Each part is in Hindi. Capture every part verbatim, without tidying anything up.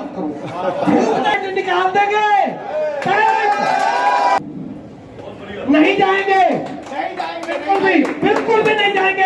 मत करो। निकाल देंगे, नहीं जाएंगे, बिल्कुल भी बिल्कुल भी नहीं जाएंगे।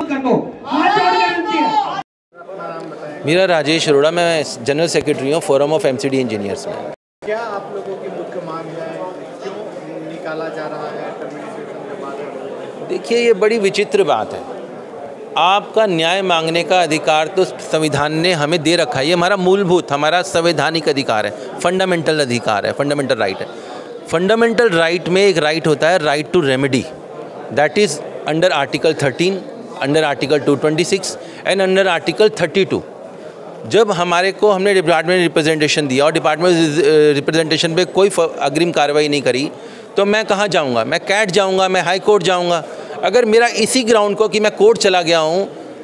मेरा राजेश अरोड़ा, मैं जनरल सेक्रेटरी हूँ फोरम ऑफ एमसीडी इंजीनियर्स में। क्या आप लोगों की मुख्य मांग है, क्यों निकाला जा रहा है टर्मिनेशन के बाद? देखिए, ये बड़ी विचित्र बात है। आपका न्याय मांगने का अधिकार तो संविधान ने हमें दे रखा है, ये हमारा मूलभूत, हमारा संवैधानिक अधिकार है, फंडामेंटल अधिकार है, फंडामेंटल राइट है। फंडामेंटल राइट में एक राइट होता है right to remedy, that is under article thirteen, under article two twenty six and under article thirty two. जब हमारे को हमने डिपार्टमेंट रिप्रेजेंटेशन दिया और डिपार्टमेंट रिप्रेजेंटेशन पे कोई अग्रिम कार्रवाई नहीं करी, तो मैं कहाँ जाऊँगा? मैं कैट जाऊँगा, मैं हाई कोर्ट जाऊँगा। अगर मेरा इसी ग्राउंड को कि मैं कोर्ट चला गया हूँ,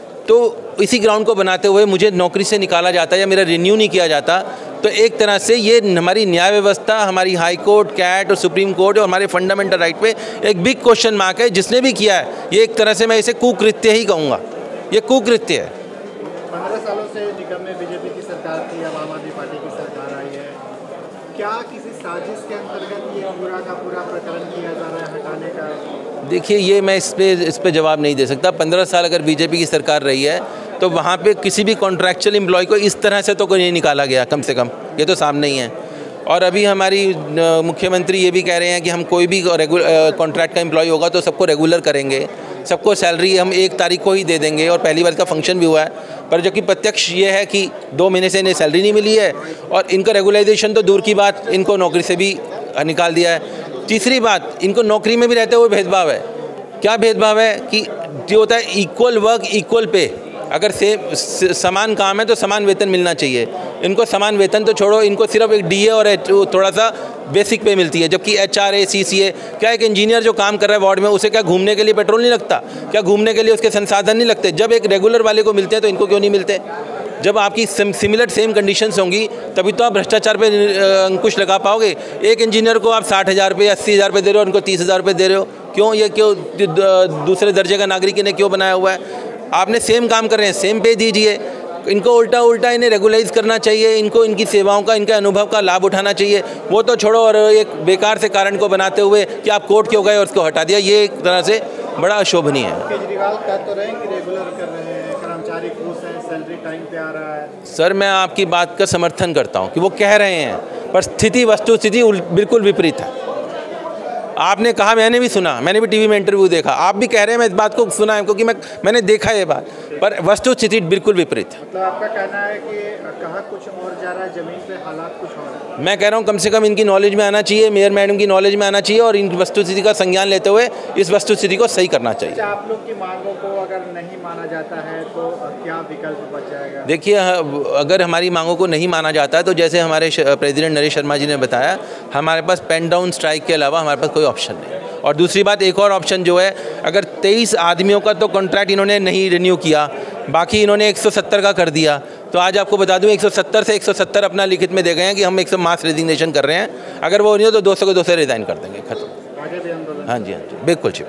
तो इसी ग्राउंड को बनाते हुए मुझे नौकरी से निकाला जाता या मेरा रिन्यू नहीं किया जाता, तो एक तरह से ये हमारी न्याय व्यवस्था, हमारी हाई कोर्ट, कैट और सुप्रीम कोर्ट और हमारे फंडामेंटल राइट पे एक बिग क्वेश्चन मार्क है। जिसने भी किया है, ये एक तरह से मैं इसे कुकृत्य ही कहूँगा, ये कुकृत्य है। पंद्रह सालों से निगम में बीजेपी की सरकार थी, अब आम आदमी पार्टी की सरकार आई है। क्या किसी साजिश के अंतर्गत ये पूरा का पूरा प्रकरण किया जा रहा है हटाने का? देखिए, ये मैं इस पे इस पे जवाब नहीं दे सकता। पंद्रह साल अगर बीजेपी की सरकार रही है, तो वहाँ पे किसी भी कॉन्ट्रैक्चुअल एम्प्लॉय को इस तरह से तो कोई नहीं निकाला गया, कम से कम ये तो सामने ही है। और अभी हमारी मुख्यमंत्री ये भी कह रहे हैं कि हम कोई भी कॉन्ट्रैक्ट का एम्प्लॉय होगा तो सबको रेगुलर करेंगे, सबको सैलरी हम एक तारीख को ही दे देंगे, और पहली बार का फंक्शन भी हुआ है। पर जो कि प्रत्यक्ष ये है कि दो महीने से इन्हें सैलरी नहीं मिली है, और इनका रेगुलाइजेशन तो दूर की बात, इनको नौकरी से भी निकाल दिया है। तीसरी बात, इनको नौकरी में भी रहते हुए भेदभाव है। क्या भेदभाव है कि जो होता है इक्वल वर्क इक्वल पे, अगर सेम समान काम है तो समान वेतन मिलना चाहिए। इनको समान वेतन तो छोड़ो, इनको सिर्फ एक डीए और थोड़ा सा बेसिक पे मिलती है, जबकि एचआरए, सीसीए, क्या एक इंजीनियर जो काम कर रहा है वार्ड में, उसे क्या घूमने के लिए पेट्रोल नहीं लगता? क्या घूमने के लिए उसके संसाधन नहीं लगते? जब एक रेगुलर वाले को मिलते हैं तो इनको क्यों नहीं मिलते? जब आपकी सिमिलर सेम कंडीशंस होंगी तभी तो आप भ्रष्टाचार पे अंकुश लगा पाओगे। एक इंजीनियर को आप साठ हज़ार रुपये, अस्सी हज़ार रुपये दे रहे हो, उनको तीस हज़ार रुपये दे रहे हो, क्यों? ये क्यों दूसरे दर्जे का नागरिक इन्हें क्यों बनाया हुआ है? आपने सेम काम कर रहे हैं, सेम पे दीजिए। इनको उल्टा उल्टा इन्हें रेगुलाइज करना चाहिए, इनको इनकी सेवाओं का, इनके अनुभव का लाभ उठाना चाहिए। वो तो छोड़ो, और एक बेकार से कारण को बनाते हुए कि आप कोर्ट क्यों गए और उसको हटा दिया, ये एक तरह से बड़ा अशोभनीय है। केजरीवाल कह तो रहे हैं कि रेगुलर कर रहे हैं, कर्मचारी खुश हैं, सैलरी टाइम पे आ रहा है। सर, मैं आपकी बात का समर्थन करता हूँ कि वो कह रहे हैं, पर स्थिति वस्तु स्थिति बिल्कुल विपरीत है। आपने कहा, मैंने भी सुना, मैंने भी टीवी में इंटरव्यू देखा, आप भी कह रहे हैं, मैं इस बात को सुना है क्योंकि मैं मैंने देखा ये बात, पर वस्तु स्थिति बिल्कुल विपरीत है। मतलब आपका कहना है कि कहा कुछ और जा रहा है, जमीन पे हालात कुछ और है। मैं कह रहा हूँ कम से कम इनकी नॉलेज में आना चाहिए, मेयर मैडम की नॉलेज में आना चाहिए, और इन वस्तु स्थिति का संज्ञान लेते हुए इस वस्तु स्थिति को सही करना चाहिए। आप लोग की मांगों को अगर नहीं माना जाता है तो क्या विकल्प बच जाएगा? देखिए, अगर हमारी मांगों को नहीं माना जाता है तो जैसे हमारे प्रेसिडेंट नरेश शर्मा जी ने बताया, हमारे पास पेन डाउन स्ट्राइक के अलावा हमारे पास कोई ऑप्शन नहीं। और दूसरी बात, एक और ऑप्शन जो है, अगर तेईस आदमियों का तो कॉन्ट्रैक्ट इन्होंने नहीं रिन्यू किया, बाकी इन्होंने एक सौ सत्तर का कर दिया, तो आज आपको बता दूं एक सौ सत्तर से एक सौ सत्तर अपना लिखित में दे गए हैं कि हम एक सौ मास रेजिग्नेशन कर रहे हैं। अगर वो नहीं हो तो दो सौ को दो सौ रिजाइन कर देंगे, खत्म। हाँ जी, हाँ जी, बिल्कुल जी।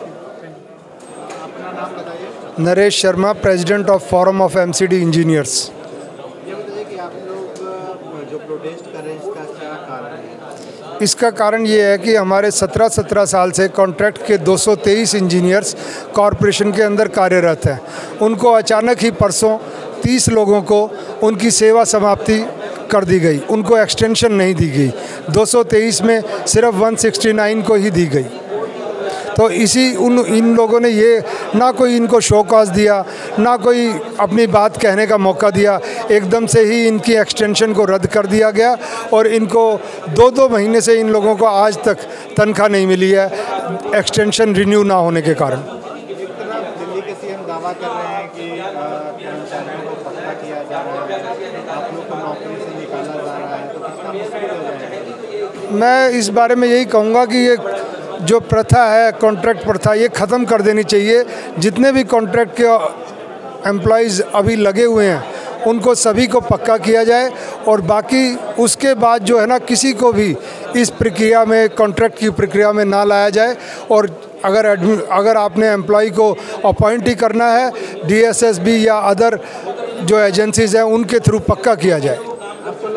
अपना नाम बताइए। Naresh Sharma, president of forum of MCD engineers. ये बताइए कि आप लोग जो प्रोटेस्ट कर रहे हैं, इसका क्या कारण है? इसका कारण ये है कि हमारे सत्रह सत्रह साल से कॉन्ट्रैक्ट के दो सौ तेईस इंजीनियर्स कॉरपोरेशन के अंदर कार्यरत हैं। उनको अचानक ही परसों तीस लोगों को उनकी सेवा समाप्ति कर दी गई, उनको एक्सटेंशन नहीं दी गई। दो सौ तेईस में सिर्फ एक सौ उनहत्तर को ही दी गई। तो इसी उन इन लोगों ने ये ना कोई इनको शो कॉज दिया, ना कोई अपनी बात कहने का मौका दिया, एकदम से ही इनकी एक्सटेंशन को रद्द कर दिया गया, और इनको दो दो महीने से इन लोगों को आज तक तनख्वाह नहीं मिली है, एक्सटेंशन रिन्यू ना होने के कारण। एक तरफ दिल्ली के सीएम दावा कर रहे हैं कि कर्मचारियों को पक्का किया जा रहा है, आप लोग को नौकरी से निकाला जा रहा है, तो कितना मुश्किल हो जाएगा? मैं इस बारे में यही कहूँगा कि ये जो प्रथा है, कॉन्ट्रैक्ट प्रथा, ये ख़त्म कर देनी चाहिए। जितने भी कॉन्ट्रैक्ट के एम्प्लॉयज़ अभी लगे हुए हैं उनको सभी को पक्का किया जाए, और बाकी उसके बाद जो है ना, किसी को भी इस प्रक्रिया में, कॉन्ट्रैक्ट की प्रक्रिया में ना लाया जाए। और अगर अगर आपने एम्प्लॉय को अपॉइंट ही करना है, डीएसएसबी या अदर जो एजेंसीज़ हैं उनके थ्रू पक्का किया जाए।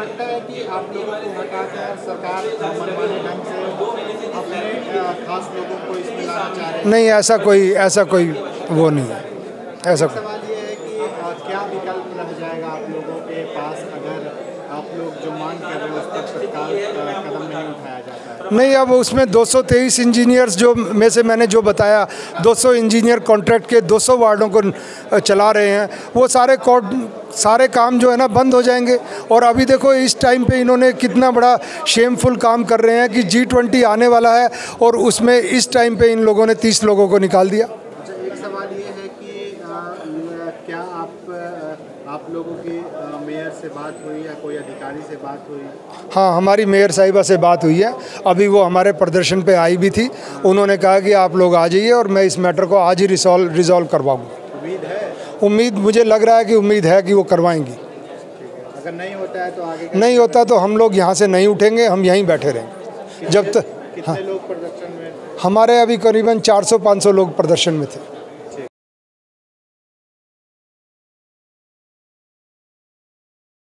नहीं, ऐसा कोई ऐसा कोई वो नहीं है, ऐसा कोई। सवाल ये है कि अ, क्या विकल्प रह जाएगा आप लोगों के पास अगर आप लोग जो मांग कर रहे हो उस पर तत्काल अ, कदम नहीं उठाया जाता है? नहीं, अब उसमें दो सौ तेईस इंजीनियर्स जो में से मैंने जो बताया, दो सौ इंजीनियर कॉन्ट्रैक्ट के दो सौ वार्डों को चला रहे हैं, वो सारे कोड सारे काम जो है ना बंद हो जाएंगे। और अभी देखो इस टाइम पे इन्होंने कितना बड़ा शेमफुल काम कर रहे हैं कि जी ट्वेंटी आने वाला है और उसमें इस टाइम पे इन लोगों ने तीस लोगों को निकाल दिया। अच्छा, एक सवाल ये है कि अ, क्या आप अ, आप लोगों की अ, मेयर से बात हुई या कोई अधिकारी से बात हुई? हाँ, हमारी मेयर साहिबा से बात हुई है, अभी वो हमारे प्रदर्शन पे आई भी थी। उन्होंने कहा कि आप लोग आ जाइए और मैं इस मैटर को आज ही रिसॉल्व रिजॉल्व करवाऊँगा। उम्मीद है? उम्मीद मुझे लग रहा है कि उम्मीद है कि वो करवाएंगी। अगर नहीं होता है तो आगे का- नहीं होता तो हम लोग यहाँ से नहीं उठेंगे, हम यहीं बैठे रहेंगे जब तक। कितने लोग प्रदर्शन में? हमारे अभी करीबन चार सौ पाँच सौ लोग प्रदर्शन में थे।